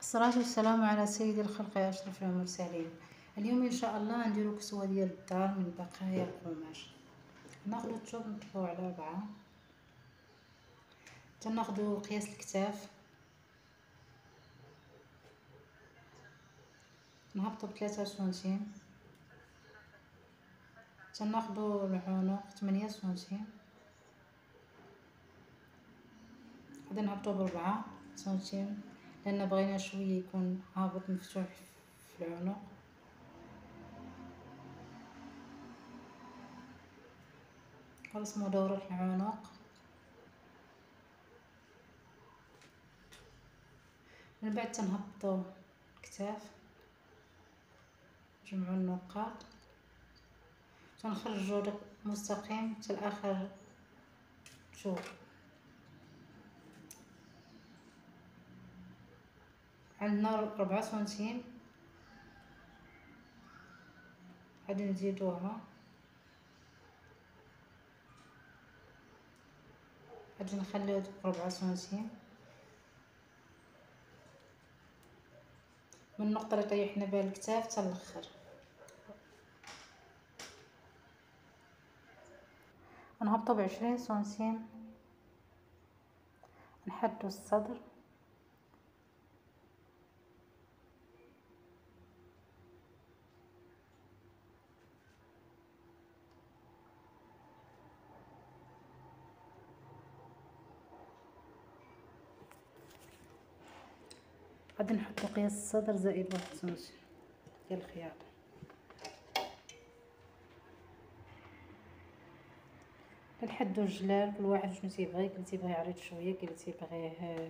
الصلاة والسلام على سيد الخلق أشرف المرسلين. اليوم إن شاء الله نديرو كسوة ديال الدار من بقايا القماش. ناخدو الثوب نطبقو على 4، تناخدو قياس الكتاف نهبطو ب3 سنتيم، تناخدو العنق 8 سنتيم، غادي نهبطو ب4 سنتيم لأن بغينا شوية يكون هابط مفتوح في العنق. نرسمو دورة العنق، من بعد تنهبطو الكتاف، نجمعو النقاط، تنخرجو داك مستقيم حتى لاخر الثوب. عندنا 4 سنتيم غادي نزيدوها، غادي نخليو دوك 4 سنتيم من النقطة اللي طيحنا بها الكتاف حتى الاخر. نهبطو ب20 سنتيم، نحدو الصدر، غادي نحطو قياس الصدر زائد 1 سنتيم ديال الخياطة. كنحدو الجلال كل واحد شنو تيبغي، كل تيبغي عريض شويه، كل تيبغيه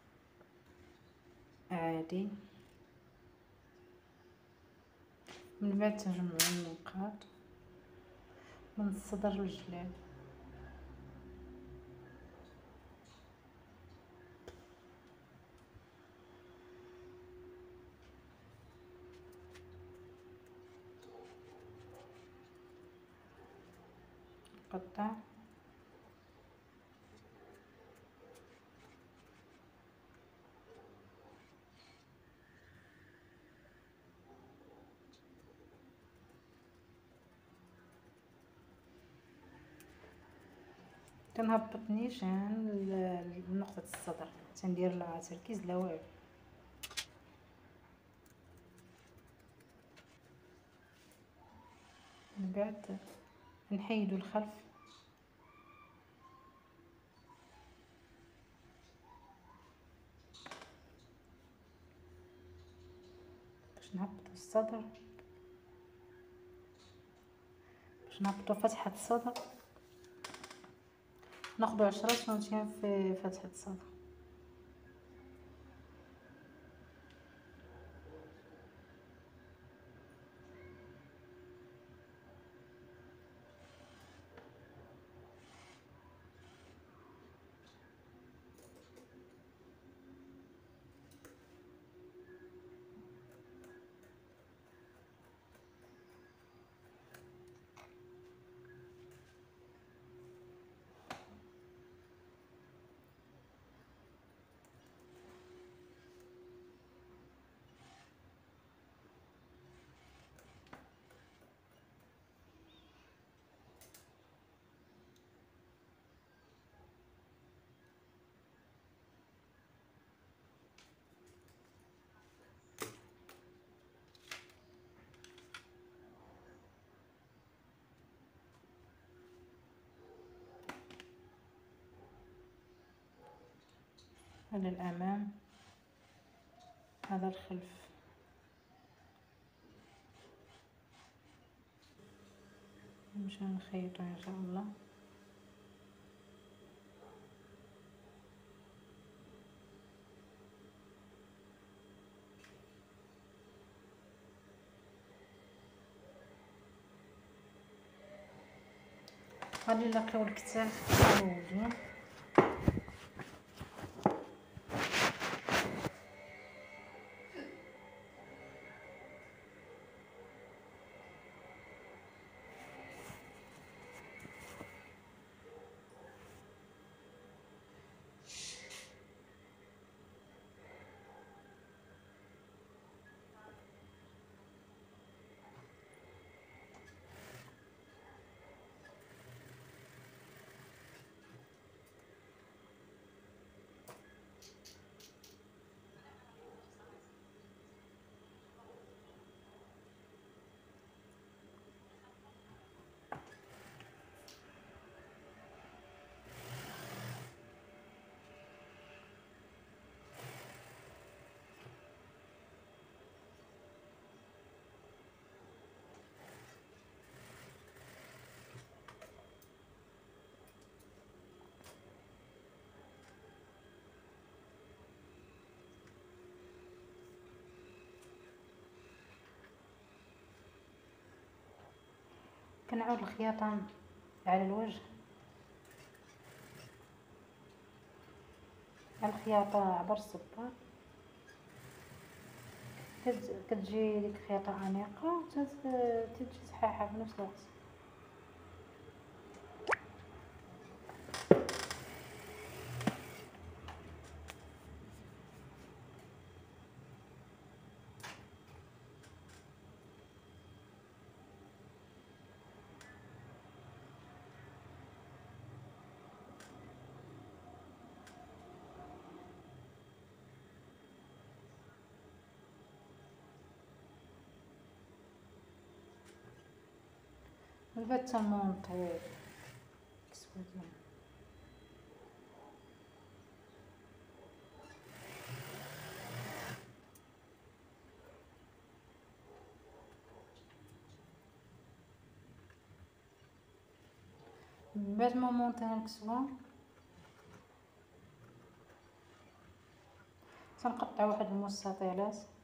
عادي. من بعد تنجمعو النقاط من الصدر للجلال، نقطع كنهبط نيشان لنقطة الصدر، تندير لا تركيز لا والو. من بعد نحيدو الخلف باش نهبطو الصدر، باش نهبطو فتحة الصدر، ناخدو 10 سنتيم في فتحة الصدر. هذا الأمام، هذا الخلف. نمشيو نخيطو إن شاء الله. غادي نلاقيو الكتاف موزون، كنعود الخياطة على الوجه، الخياطة عبر الصباط، كتجي ديك الخياطة انيقة وتجي صحيحة في نفس الوقت. من بعد تنمونطي الكسوة ديالنا. من بعد ما مونطينا الكسوة تنقطع واحد المستطيلات